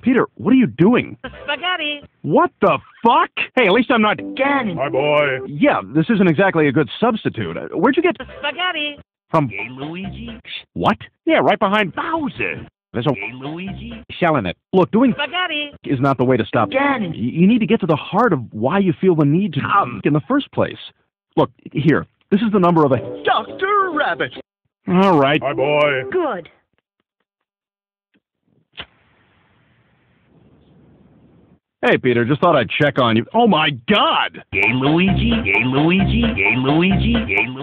Peter, what are you doing? Spaghetti. What the fuck? Hey, at least I'm not... Again. Hi, boy. Yeah, this isn't exactly a good substitute. Where'd you get... Spaghetti. From... Hey, Luigi. What? Yeah, right behind... Bowser. There's a... Hey, Luigi. shell in it. Look, doing... Spaghetti. is not the way to stop... Again. You need to get to the heart of why you feel the need to... in the first place. Look, here. This is the number of a... Dr. Rabbit. All right. Hi, boy. Good. Hey, Peter, just thought I'd check on you. Oh, my God! Hey, Luigi. Hey, Luigi. Hey, Luigi. Hey, Luigi.